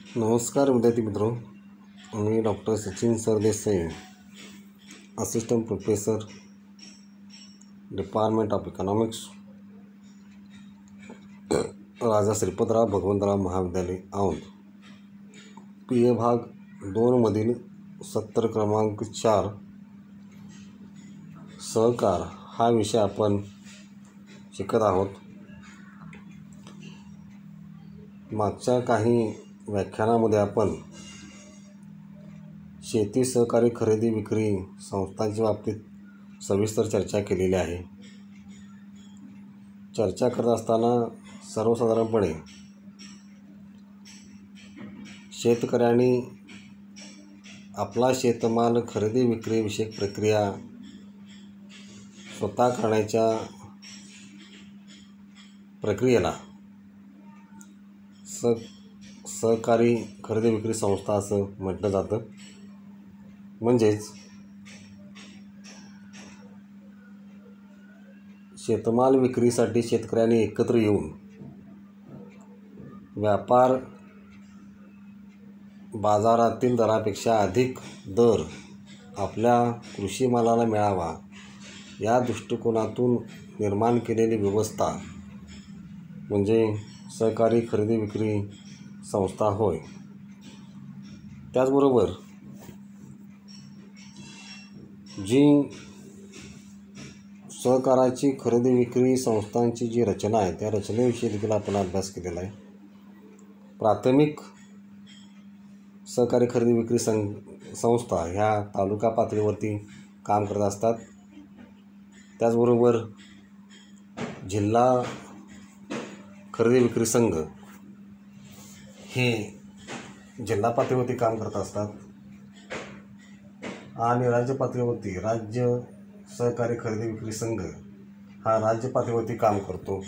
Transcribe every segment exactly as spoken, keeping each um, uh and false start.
नमस्कार विद्यार्थी मित्रों, मी doctor Sachin Sardesai, assistant professor, department of economics, Raja Shripatrao Bhagwantrao Mahavidyalaya Aundh, P A भाग दोनमधील सत्र क्रमांक चार सहकार हा विषय आपण शिकत आहोत. मागच्या काही व्याख्यानामध्ये आपण शेती सहकारी खरेदी विक्री संस्थांच्या बाबतीत सविस्तर चर्चा केलेली आहे. चर्चा करत असताना सर्वसाधारणपणे शेतकऱ्यांनी आपला शेतमाल खरेदी विक्री विषयक प्रक्रिया स्वतः करण्याच्या प्रक्रियेला स सहकारी खरेदी विक्री संस्था असं म्हटलं जातं. म्हणजेच शेतमाल विक्रीसाठी शेतकऱ्यांनी एकत्र येऊन व्यापार बाजारातील दरापेक्षा अधिक दर आपल्या कृषी मालाला मिळावा या दृष्टिकोनातून निर्माण केलेली व्यवस्था म्हणजे सहकारी खरेदी विक्री संस्था होय. त्याचबरोबर जी सहकाराची खरेदी विक्री संस्थांची जी रचना आहे त्या रचनेविषयी देखील आपण अभ्यास केलेला आहे. प्राथमिक सहकारी खरेदी विक्री सं संस्था ह्या तालुका पातळीवरती काम करत असतात. त्याचबरोबर जिल्हा खरेदी विक्री संघ हे जिल्हा पातळीवरती काम करत असतात आणि राज्य पातळीवरती राज्य सहकारी खरेदी विक्री संघ हा राज्य पातळीवरती काम करतो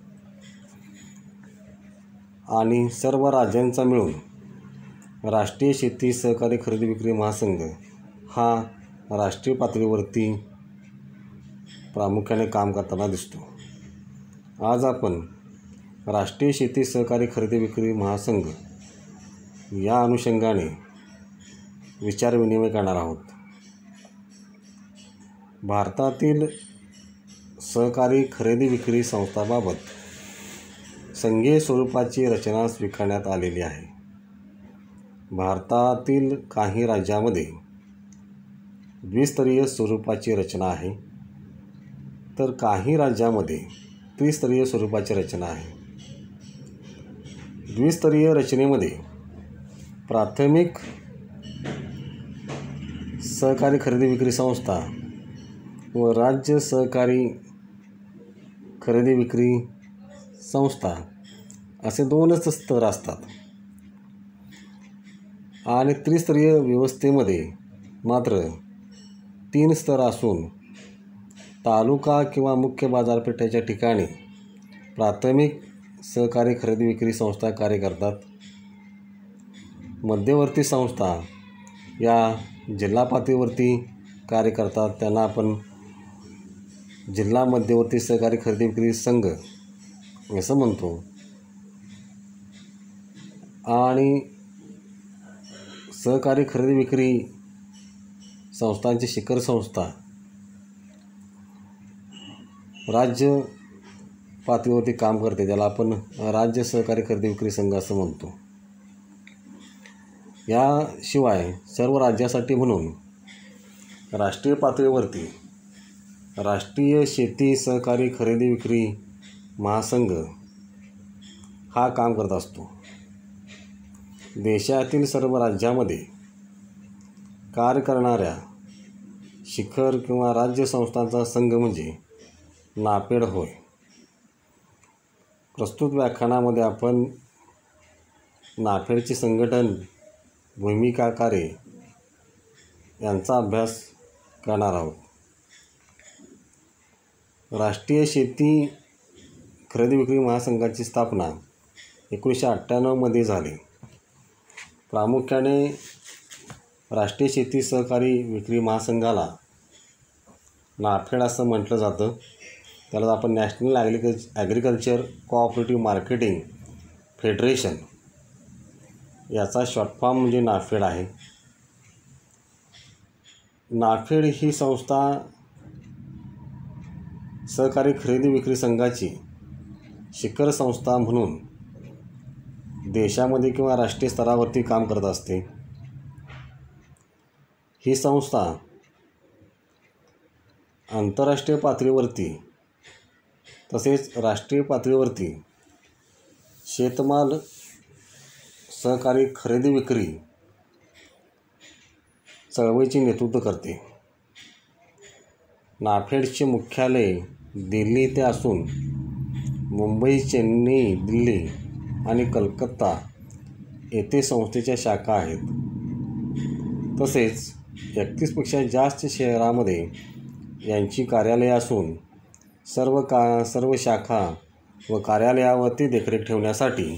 आणि सर्व राज्यांचा मिळून राष्ट्रीय शेती सहकारी खरेदी विक्री महासंघ हा राष्ट्रीय पातळीवरती प्रामुख्याने काम करताना दिसतो. आज आपण राष्ट्रीय शेती सहकारी खरेदी विक्री महासंघ या अनुषंगाने विचारविनिमय करणार आहोत. भारतातील सहकारी खरेदी विक्री संस्थांबाबत संघीय स्वरूपाची रचना स्वीकारण्यात आलेली आहे. भारतातील काही राज्यामध्ये द्विस्तरीय स्वरूपाची रचना आहे तर काही राज्यामध्ये त्रिस्तरीय स्वरूपाची रचना आहे. द्विस्तरीय रचनेमध्ये प्राथमिक सहकारी खरेदी विक्री संस्था व राज्य सहकारी खरेदी विक्री संस्था असे दोनच स्तर असतात आणि त्रिस्तरीय व्यवस्थेमध्ये मात्र तीन स्तर असून तालुका किंवा मुख्य बाजारपेठेच्या ठिकाणी प्राथमिक सहकारी खरेदी विक्री संस्था कार्य करतात. मध्यवर्ती संस्था या जिल्हा पातळीवरती कार्य करतात. त्यांना आपण जिल्हा मध्यवर्ती सहकारी खरेदी विक्री संघ असं म्हणतो. आणि सहकारी खरेदी विक्री संस्थांची शिखर संस्था राज्य पातळीवरती काम करते, त्याला आपण राज्य सहकारी खरेदी विक्री संघ असं म्हणतो. याशिवाय सर्व राज्यासाठी म्हणून राष्ट्रीय पातळीवरती राष्ट्रीय शेती सहकारी खरेदी विक्री महासंघ हा काम करत असतो. देशातील सर्व राज्यामध्ये कार्य करणाऱ्या शिखर किंवा राज्य संस्थांचा संघ म्हणजे नाफेड होय. प्रस्तुत व्याख्यानामध्ये आपण नाफेडचे संघटन, भूमिका, कार्य यांचा अभ्यास करणार आहोत. राष्ट्रीय शेती खरेदी विक्री महासंघाची स्थापना एकोणीसशे अठ्ठ्याण्णवमध्ये झाली. प्रामुख्याने राष्ट्रीय शेती सहकारी विक्री महासंघाला नाफेड असं म्हटलं जातं. त्याला आपण national agricul agriculture cooperative marketing federation याचा शॉर्ट फॉर्म म्हणजे नाफेड आहे. नाफेड ही संस्था सहकारी खरेदी विक्री संघाची शिखर संस्था म्हणून देशामध्ये किंवा राष्ट्रीय स्तरावरती काम करत असते. ही संस्था आंतरराष्ट्रीय पातळीवरती तसेच राष्ट्रीय पातळीवरती शेतमाल सहकारी खरेदी विक्री चळवळीचे नेतृत्व करते. नाफेडचे मुख्यालय दिल्ली येथे असून मुंबई, चेन्नई, दिल्ली आणि कलकत्ता येथे संस्थेच्या शाखा आहेत. तसेच एकतीसपेक्षा जास्त शहरामध्ये यांची कार्यालये असून सर्व का सर्व शाखा व कार्यालयावरती देखरेख ठेवण्यासाठी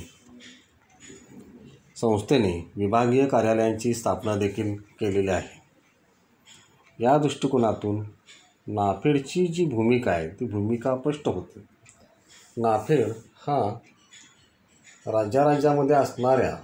संस्थेने विभागीय कार्यालयांची स्थापना देखील केलेली आहे. या दृष्टिकोनातून नाफेडची जी भूमिका आहे ती भूमिका स्पष्ट होते. नाफेड हा राज्याराज्यामध्ये असणाऱ्या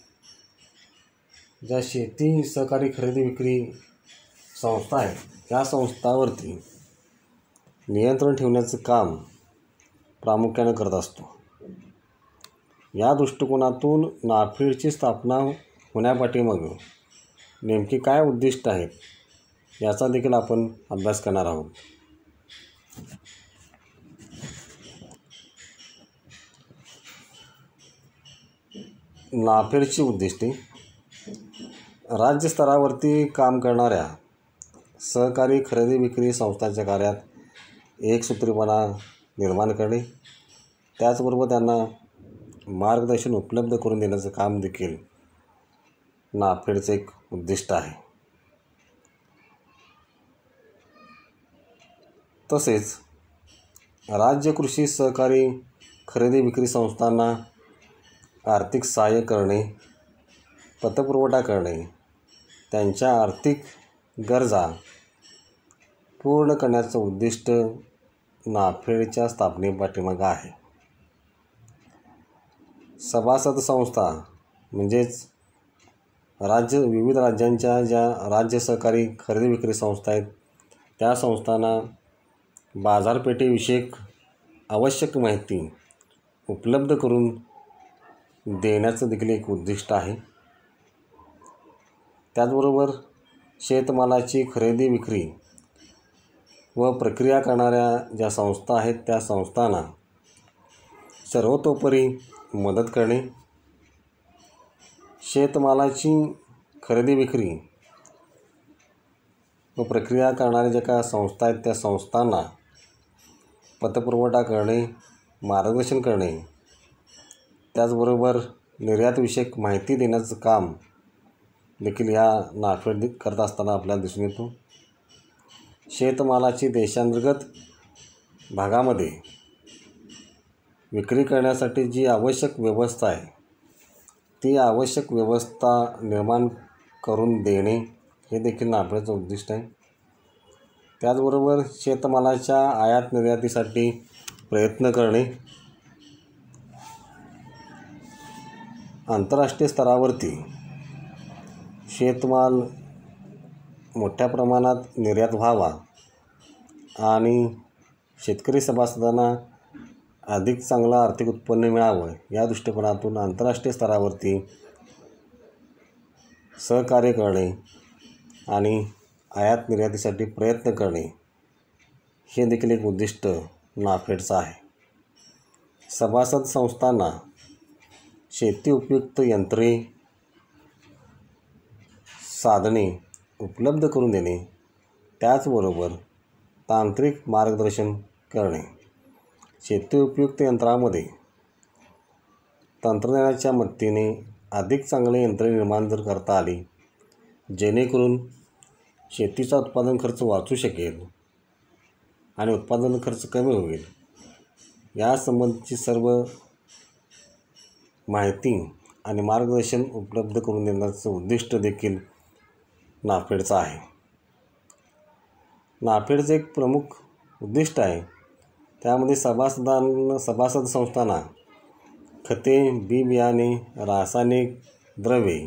ज्या शेती सहकारी खरेदी विक्री संस्था आहेत या संस्थांवरती नियंत्रण ठेवण्याचं काम प्रामुख्याने करत असतो. या दृष्टिकोनातून नाफेडची स्थापना होण्यापाठीमागे नेमके काय उद्दिष्ट आहेत याचा देखील आपण अभ्यास करणार आहोत. नाफेडची उद्दिष्टे राज्यस्तरावरती काम करणाऱ्या सहकारी खरेदी विक्री संस्थांच्या कार्यात एकसूत्रीपणा निर्माण करणे, त्याचबरोबर त्यांना मार्गदर्शन उपलब्ध करून देण्याचं काम देखील नाफेडचं एक उद्दिष्ट आहे. तसेच राज्य कृषी सहकारी खरेदी विक्री संस्थांना आर्थिक सहाय्य करणे, पतपुरवठा करणे, त्यांच्या आर्थिक गरजा पूर्ण करण्याचं उद्दिष्ट नाफेडच्या स्थापनेपाठीमागे आहे. सभासद संस्था म्हणजेच राज्य विविध राज्यांच्या ज्या राज्य सहकारी खरेदी विक्री संस्था आहेत त्या संस्थांना बाजारपेठेविषयक आवश्यक माहिती उपलब्ध करून देण्याचं देखील एक उद्दिष्ट आहे. त्याचबरोबर शेतमालाची खरेदी विक्री व प्रक्रिया करणाऱ्या ज्या संस्था आहेत त्या संस्थांना सर्वतोपरी मदत करणे, शेतमालाची खरेदी विक्री व प्रक्रिया करणाऱ्या ज्या काही संस्था आहेत त्या संस्थांना पतपुरवठा करणे, मार्गदर्शन करणे, त्याचबरोबर निर्यातविषयक माहिती देण्याचं काम देखील या नाफेड करत असताना आपल्याला दिसून येतो. शेतमालाची देशांतर्गत भागामध्ये विक्री करण्यासाठी जी आवश्यक व्यवस्था आहे ती आवश्यक व्यवस्था निर्माण करून देणे हे देखील नाफेडचं उद्दिष्ट आहे. त्याचबरोबर शेतमालाच्या आयात निर्यातीसाठी प्रयत्न करणे, आंतरराष्ट्रीय स्तरावरती शेतमाल मोठ्या प्रमाणात निर्यात व्हावा आणि शेतकरी सभासदांना अधिक चांगलं आर्थिक उत्पन्न मिळावं या दृष्टिकोनातून आंतरराष्ट्रीय स्तरावरती सहकार्य करणे आणि आयात निर्यातीसाठी प्रयत्न करणे हे देखील एक उद्दिष्ट नाफेडचं आहे. सभासद संस्थांना शेती उपयुक्त यंत्रे, साधने उपलब्ध करून देणे, त्याचबरोबर तांत्रिक मार्गदर्शन करणे. शेती उपयुक्त यंत्रामध्ये तंत्रज्ञानाच्या मदतीने अधिक चांगले यंत्रे निर्माण जर करता आली जेणेकरून शेतीचा उत्पादन खर्च वाचू शकेल आणि उत्पादन खर्च कमी होईल, यासंबंधीची सर्व माहिती आणि मार्गदर्शन उपलब्ध करून देण्याचं उद्दिष्ट देखील नाफेडचं आहे. नाफेडचं एक प्रमुख उद्दिष्ट आहे त्यामध्ये सभासदांना सभासद संस्थांना खते, बी बियाणे, रासायनिक द्रव्ये,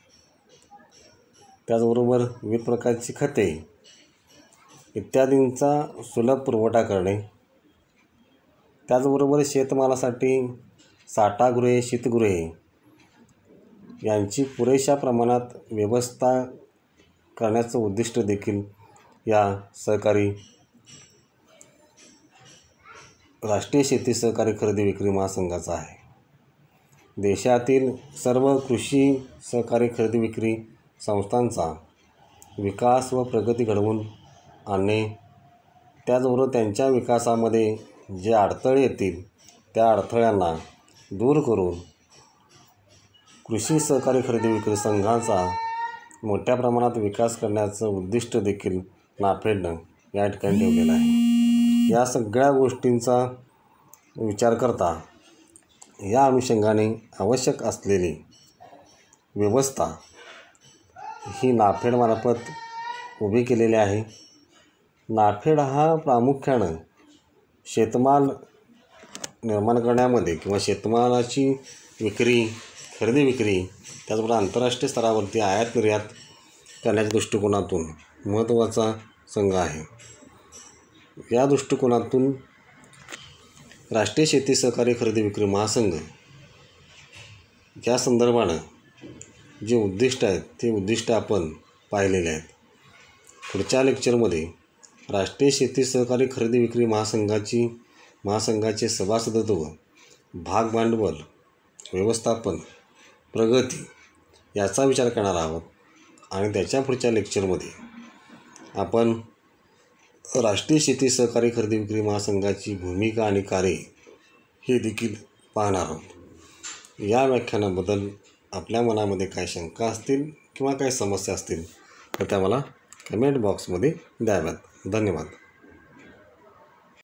त्याचबरोबर विविध प्रकारची खते इत्यादींचा सुलभ पुरवठा करणे, त्याचबरोबर शेतमालासाठी साठागृहे, शीतगृहे यांची पुरेशा प्रमाणात व्यवस्था करण्याचं उद्दिष्ट देखील या सहकारी राष्ट्रीय शेती सहकारी खरेदी विक्री महासंघाचा आहे. देशातील सर्व कृषी सहकारी खरेदी विक्री संस्थांचा विकास व प्रगती घडवून आणणे, त्याचबरोबर त्यांच्या विकासामध्ये जे अडथळे येतील त्या अडथळ्यांना दूर करून कृषी सहकारी खरेदी विक्री संघाचा मोठ्या प्रमाणात विकास करण्याचं उद्दिष्ट देखील नाफेडनं या ठिकाणी ठेवलेलं आहे. या सगळ्या गोष्टींचा विचार करता या अनुषंगाने आवश्यक असलेली व्यवस्था ही नाफेडमार्फत उभी केलेली आहे. नाफेड हा प्रामुख्यानं शेतमाल निर्माण करण्यामध्ये किंवा शेतमालाची विक्री, खरेदी विक्री, त्याचबरोबर आंतरराष्ट्रीय स्तरावरती आयात निर्यात करण्याच्या दृष्टिकोनातून महत्त्वाचा संघ आहे. या दृष्टिकोनातून राष्ट्रीय शेती सहकारी खरेदी विक्री महासंघ या संदर्भानं जे उद्दिष्ट आहेत ते उद्दिष्ट आपण पाहिलेले आहेत. पुढच्या लेक्चरमध्ये राष्ट्रीय शेती सहकारी खरेदी विक्री महासंघाची महासंघाचे सभासदत्व, भाग भांडवल, व्यवस्थापन, प्रगती याचा विचार करणार आहोत आणि त्याच्या पुढच्या लेक्चरमध्ये आपण राष्ट्रीय शेती सहकारी खरेदी विक्री महासंघाची भूमिका आणि कार्ये हे देखील पाहणार आहोत. या व्याख्यानाबद्दल आपल्या मनामध्ये काय शंका असतील किंवा काही समस्या असतील तर त्या मला कमेंट बॉक्समध्ये द्याव्यात. धन्यवाद.